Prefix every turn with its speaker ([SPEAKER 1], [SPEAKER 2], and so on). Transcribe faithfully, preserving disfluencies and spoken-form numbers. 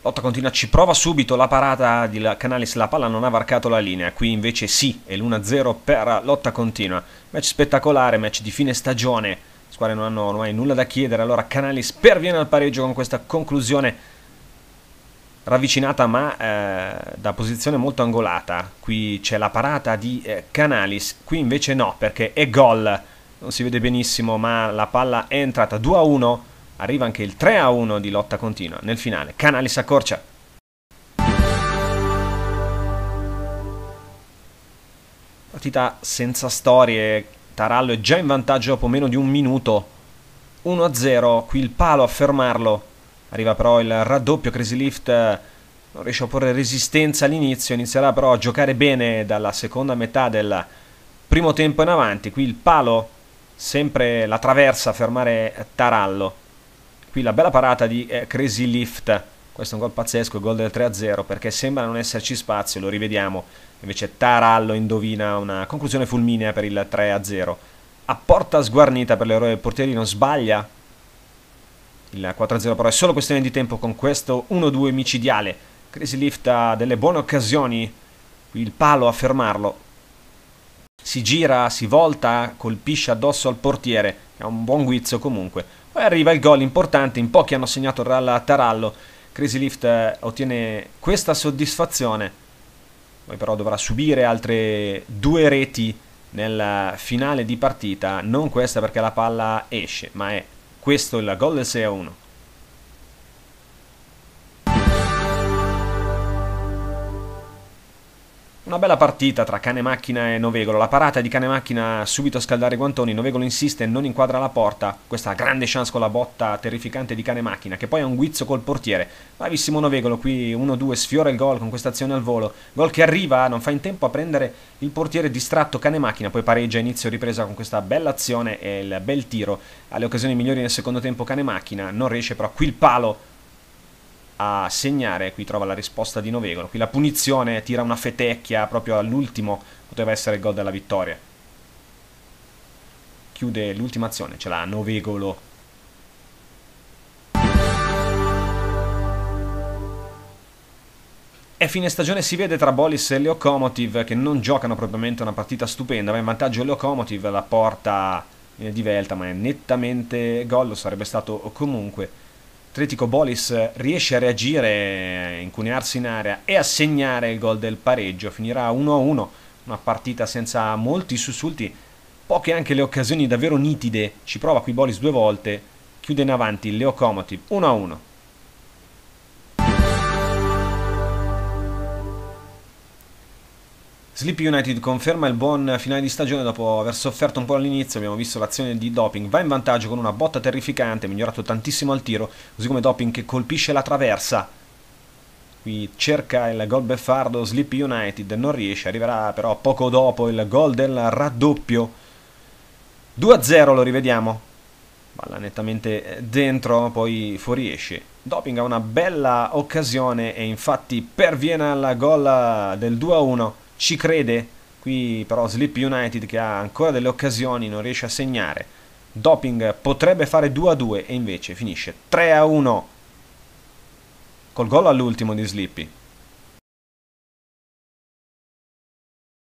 [SPEAKER 1] Lotta continua, ci prova subito la parata di Canalis, la palla non ha varcato la linea, qui invece sì, è l'uno a zero per Lotta continua. Match spettacolare, match di fine stagione, le squadre non hanno ormai nulla da chiedere, allora Canalis perviene al pareggio con questa conclusione ravvicinata ma eh, da posizione molto angolata. Qui c'è la parata di eh, Canalis, qui invece no, perché è gol, non si vede benissimo ma la palla è entrata. Due a uno, arriva anche il tre a uno di Lotta continua nel finale. Canalis accorcia. Partita senza storie, Tarallo è già in vantaggio dopo meno di un minuto, uno a zero, qui il palo a fermarlo. Arriva però il raddoppio, Crazy Lift non riesce a porre resistenza all'inizio, inizierà però a giocare bene dalla seconda metà del primo tempo in avanti. Qui il palo, sempre la traversa a fermare Tarallo. Qui la bella parata di eh, Crazy Lift, questo è un gol pazzesco, il gol del tre a zero, perché sembra non esserci spazio, lo rivediamo, invece Tarallo indovina una conclusione fulminea per il tre a zero. A porta sguarnita per l'eroe del portiere, non sbaglia. Il quattro a zero però è solo questione di tempo con questo uno due micidiale. Crazy Lift ha delle buone occasioni, qui il palo a fermarlo. Si gira, si volta, colpisce addosso al portiere, che ha un buon guizzo comunque. Poi arriva il gol importante, in pochi hanno segnato dal Tarallo. Crazy Lift ottiene questa soddisfazione, poi però dovrà subire altre due reti nel finale di partita. Non questa perché la palla esce, ma è questo il gol del sei a uno. Una bella partita tra Cane Macchina e Novegolo. La parata di Cane Macchina subito a scaldare i guantoni. Novegolo insiste, non inquadra la porta. Questa grande chance con la botta terrificante di Cane Macchina, che poi ha un guizzo col portiere. Bravissimo Novegolo, qui uno due, sfiora il gol con questa azione al volo. Gol che arriva, non fa in tempo a prendere il portiere, distratto Cane Macchina, poi pareggia inizio ripresa con questa bella azione e il bel tiro. Ha le occasioni migliori nel secondo tempo Cane Macchina, non riesce però qui il palo a segnare. Qui trova la risposta di Novegolo, qui la punizione, tira una fetecchia proprio all'ultimo, poteva essere il gol della vittoria. Chiude l'ultima azione, ce l'ha Novegolo. È fine stagione, si vede tra Bolis e Lokomotiv che non giocano propriamente una partita stupenda. Va in vantaggio Lokomotiv, la porta viene divelta ma è nettamente gol, lo sarebbe stato comunque. Atletico Bolis riesce a reagire, a incunearsi in area e a segnare il gol del pareggio. Finirà uno a uno, una partita senza molti sussulti, poche anche le occasioni davvero nitide. Ci prova qui Bolis due volte, chiude in avanti il Lokomotiv uno a uno. Sleepy United conferma il buon finale di stagione dopo aver sofferto un po' all'inizio. Abbiamo visto l'azione di Doping, va in vantaggio con una botta terrificante, migliorato tantissimo al tiro, così come Doping che colpisce la traversa. Qui cerca il gol beffardo Sleepy United, non riesce, arriverà però poco dopo il gol del raddoppio. due a zero, lo rivediamo. Palla nettamente dentro, poi fuoriesce. Doping ha una bella occasione e infatti perviene al gol del due a uno. Ci crede, qui però Sleepy United che ha ancora delle occasioni non riesce a segnare. Doping potrebbe fare due a due e invece finisce tre a uno col gol all'ultimo di Sleepy.